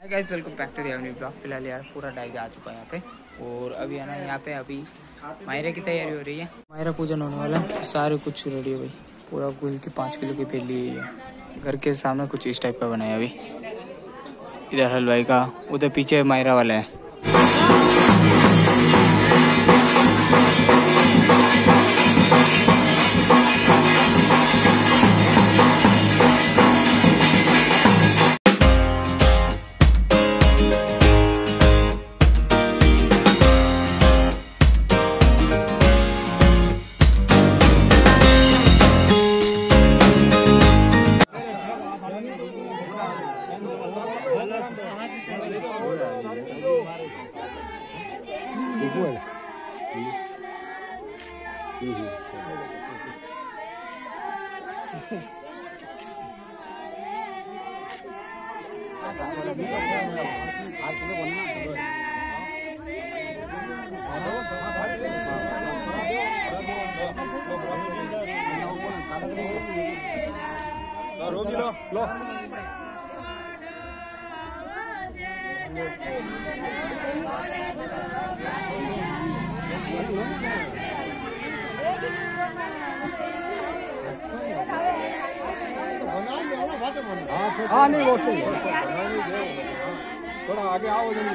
Hi guys, welcome back to the Avni blog. फिलहाल यार पूरा डाइज आ चुका है यहाँ पे और अभी है ना यहाँ पे अभी मायरे की तैयारी हो रही है। मायरा पूजन होने वाला है, सारे कुछ रेडी है भाई। पूरा गुल की 5 किलो की पेली है। घर के सामने कुछ इस टाइप का बनाया अभी। इधर हलवाई का, उधर पीछे मायरा वाला है। हाँ नहीं वो सही थोड़ा आगे आओ ले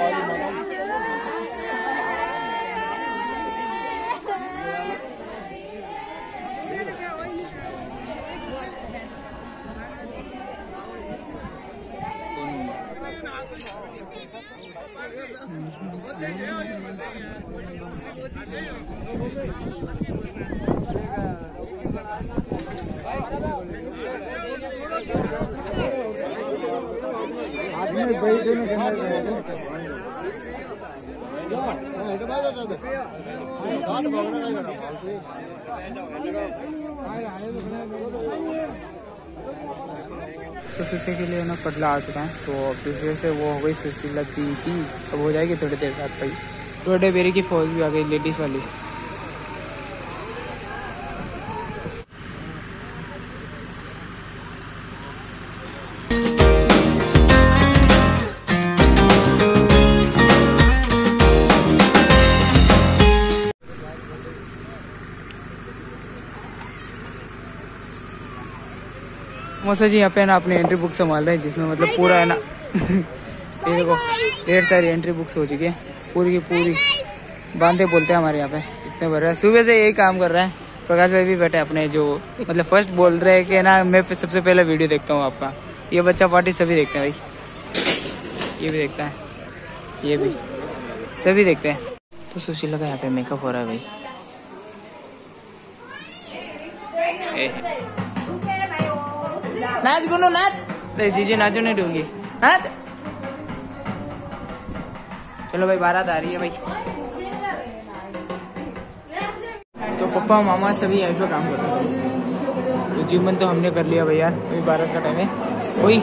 तो शीशे के लिए ना पतला आ चुका है, तो दूसरे से वो हो गई सुस्ती लगती थी, अब हो जाएगी थोड़ी देर बाद भाई। रोडे बेरी की फौज भी आ गई, लेडीज़ वाली। मौसा जी यहाँ पे ना अपनी एंट्री बुक संभाल रहे हैं, जिसमें मतलब पूरा है ना ये देखो ढेर सारी एंट्री बुक्स हो चुकी है, पूरी की पूरी बांधे बोलते हैं हमारे यहाँ पे। इतने भर रहा है, सुबह से यही काम कर रहा है। प्रकाश भाई भी बैठे अपने, जो मतलब फर्स्ट बोल रहे हैं कि ना मैं सबसे पहले वीडियो देखता हूँ आपका। ये बच्चा पार्टी सभी देखते हैं भाई, ये भी देखता है, ये भी सभी देखते हैं। तो सुशीला का यहाँ पे मेकअप हो रहा है भाई। नाच गुनो नाच, जीजी नाचो नहीं दूंगी, नाच। चलो भाई, बारात आ रही है भाई। तो पापा मामा सभी यहीं पे काम कर रहे हैं। तो जीवन तो हमने कर लिया भाई यार, अभी बारात का टाइम है। कोई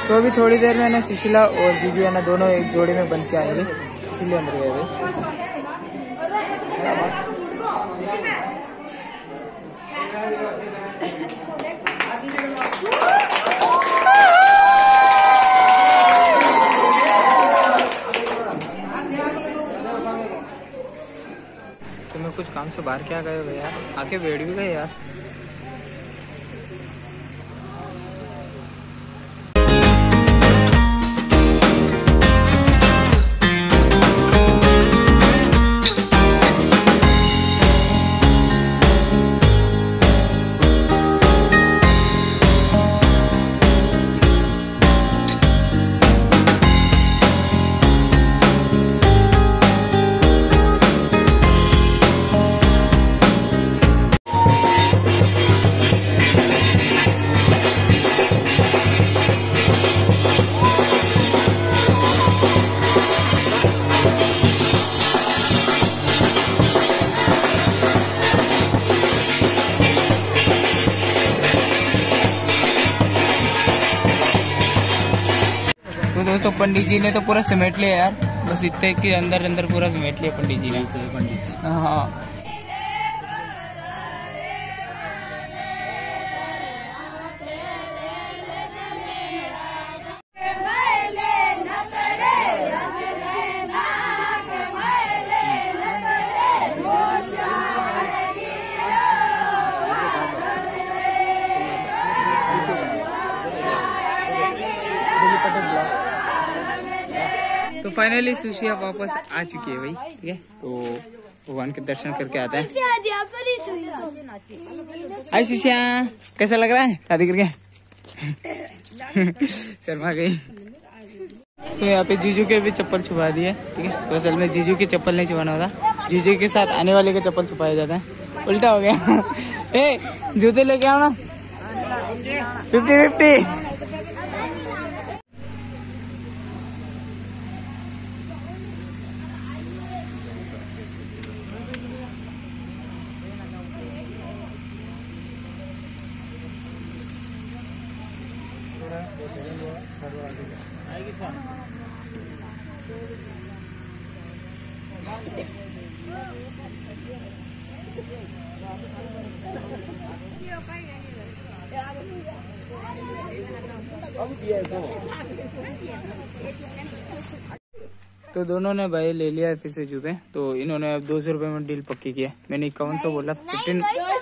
तो अभी थोड़ी देर में ना सुशीला और जीजू है ना दोनों एक जोड़ी में बन के आएंगे, इसीलिए अंदर गए भाई। तुम्हें कुछ काम से बाहर क्या गए हो यार, आके बैठ भी गए यार। दोस्तों पंडित जी ने तो पूरा समेट लिया यार, बस इतने के अंदर अंदर पूरा समेट लिया पंडित जी ने। पंडित जी हाँ तो फाइनली सुशी आप वापस आ चुकी है भाई, ठीक है। तो भगवान के दर्शन करके आता है। हाय सुशिया, कैसा लग रहा है शादी करके? शर्मा गई। तो यहाँ पे जीजू के भी चप्पल छुपा दिए, ठीक है। तो असल में जीजू की चप्पल नहीं छुपाना होता, जीजू के साथ आने वाले के चप्पल छुपाया जाता है, उल्टा हो गया। ए जूते लेके आओ ना, 50-50। तो दोनों ने भाई ले लिया है फिर से जूते। तो इन्होंने अब 200 रुपए में डील पक्की की है। मैंने 5100 बोला, 15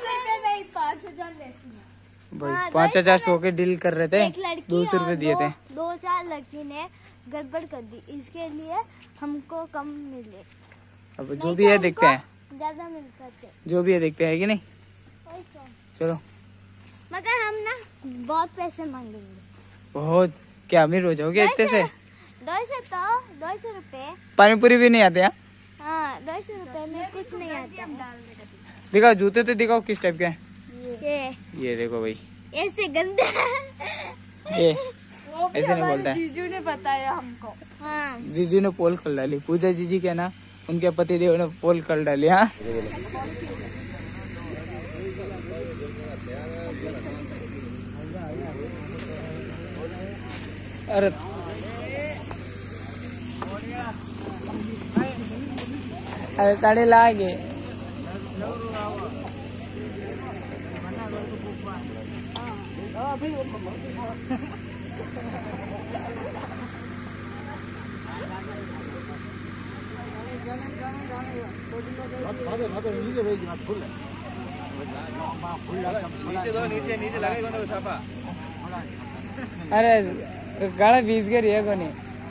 भाई 5,000 के डील कर रहे थे, 200 रुपए दिए थे। 2-4 लड़की ने गड़बड़ कर दी, इसके लिए हमको कम मिले। अब जो भी है देखते हैं, ज्यादा मिलता है जो भी है देखते हैं कि नहीं। चलो मगर हम ना बहुत पैसे मांगेंगे। बहुत क्या अमीर हो जाओगे इतने से? 200 रुपए। पानी पूरी भी नहीं आते हैं? हाँ 200 रुपए में कुछ नहीं आता। दिखाओ जूते तो दिखाओ किस टाइप के हैं। ये देखो भाई, ऐसे गंदे ये ऐसे नहीं बोलता है। जीजू ने बताया हमको। हाँ जीजू ने पोल खोल डाली, पूजा जीजी के ना उनके पति देव ने पोल खोल डाली। हाँ अरे ताड़े लागे नीचे लगेगा ना छापा। अरे गाड़ा भीज के रही है कोनी।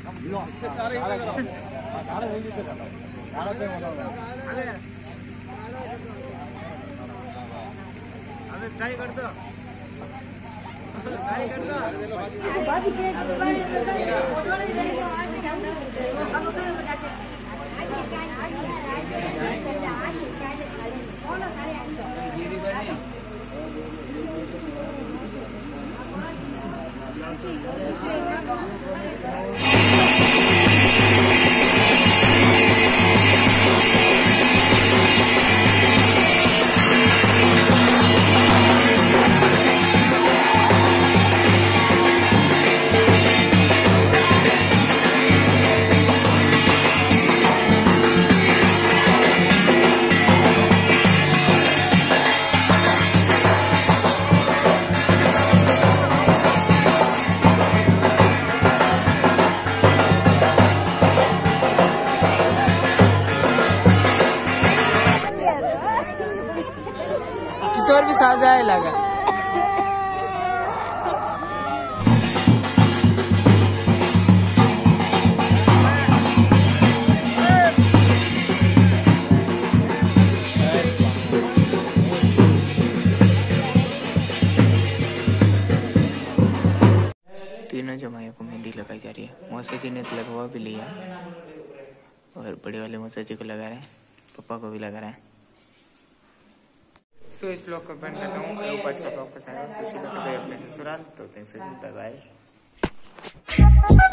ट्राई कर दो, ट्राई कर दो। भी साथ आए लगा। तीनों जमाइयों को मेहंदी लगाई जा रही है। मौसा जी ने तो लगवा भी लिया और बड़े वाले मौसा जी को लगा रहे हैं, पापा को भी लगा रहे हैं। सो इस ब्लॉग को बंद करता हूँ। ऊपर का ब्लॉग पसंद है तो अपने ससुराल तो बाय बाय।